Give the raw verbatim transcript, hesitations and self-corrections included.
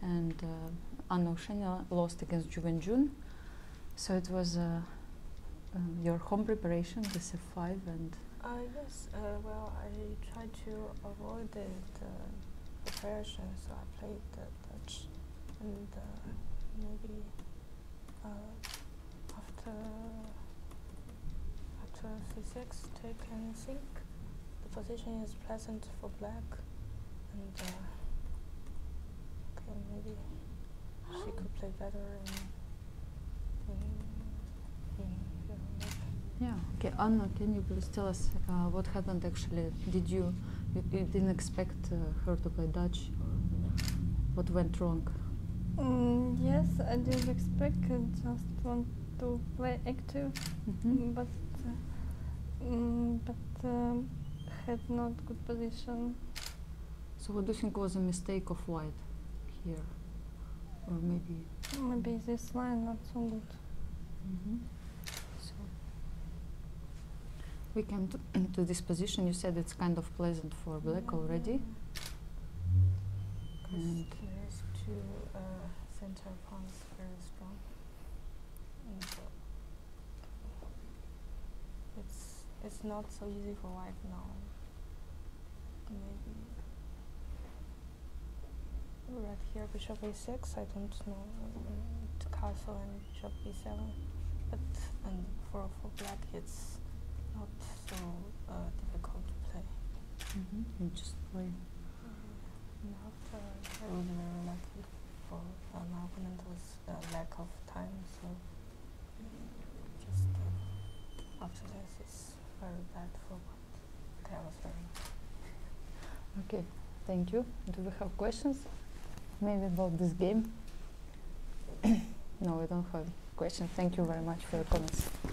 and uh, Anna Oshenia lost against Zhu Wenjun. So it was uh, uh, your home preparation, the C five, and Uh, yes, uh, well, I tried to avoid the uh, preparation, so I played the Dutch, and uh, maybe uh, after after C six, take and sink. The position is pleasant for black, and uh, okay, maybe she could play better in in in here. yeah. Okay, Anna, can you please tell us uh, what happened actually? Did you, you, you didn't expect uh, her to play Dutch, or what went wrong? Mm, yes, I did expect. I just want to play active, Mm-hmm. but uh, mm, but um, had not good position. So what do you think was a mistake of white here, or maybe? Maybe this line not so good. Mm-hmm. So we came to, to this position. You said it's kind of pleasant for black Yeah, already. yeah. And There's two uh, center pawns very strong, and uh, it's it's not so easy for white now. Maybe right here, bishop a six. I don't know, um, to castle and bishop b seven, but and for for black it's not so uh, difficult to play. mm-hmm. You just play. And after, I was very lucky for uh, my opponent was a lack of time, so just uh, after this it's very bad for white. Okay, I was very lucky. Okay, thank you. Do we have questions? Maybe about this game? No, we don't have questions. Thank you very much for your comments.